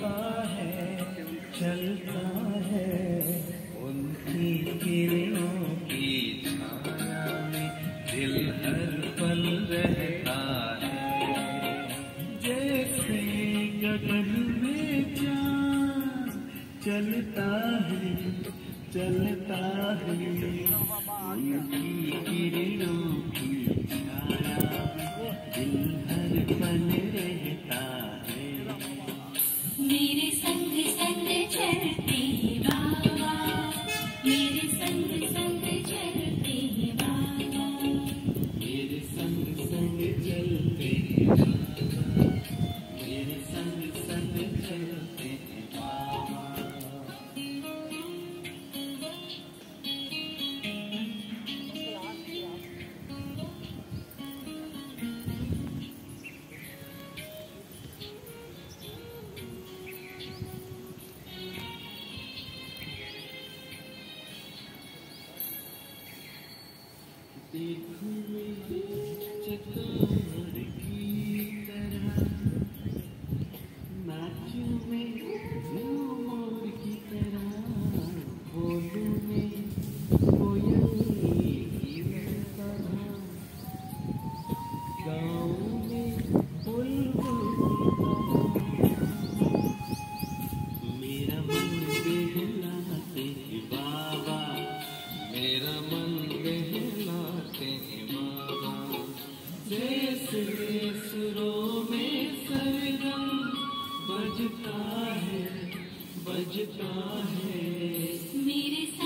चलता है चलता है, उनकी किरणों की छाया में दिल हर पल रहता है। जैसे गगन में चाँद चलता है चलता है, उनकी किरणों की छाया में दिल हर पल रहता है। मेरे संग संग चलते बाबा, मेरे संग संग चलते बाबा, मेरे संग संग चलते बाबा, मेरे संग संग चलते बाबा। देखूं मैं चकोर की तरह, नाचूं मैं मोर की तरह, बोलूं मैं कोयल की तरह, गाऊं मैं बुलबुल की तरह। मेरा मन बहलाते बाबा, मेरा मन बहलाते बाबा। जैसे सुरों में सरगम बजता है मेरे